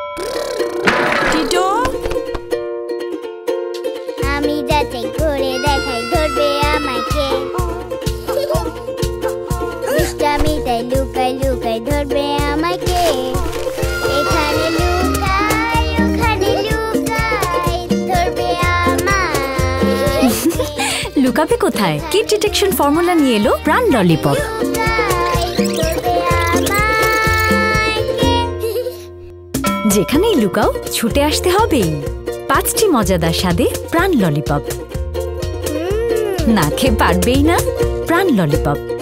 Tito, আমি যাতে ঘুরে দেখাই ধরবে আমাকে। দুষ্টামিটাই লুকাই লুকাই ধরবে আমাকে। এখানে লুকাই ওখানে লুকাই ধরবে আমায়। লুকাবে কোথায়? কিড ডিটেকশন ফর্মুলা নিয়ে এলো প্রাণ ললিপপ। যেখানেই লুকাও ছুটে আসতে হবেই। 5টি মজাদার স্বাদে প্রাণ ললিপপ। না খেয়ে পারবেই না প্রাণ ললিপপ।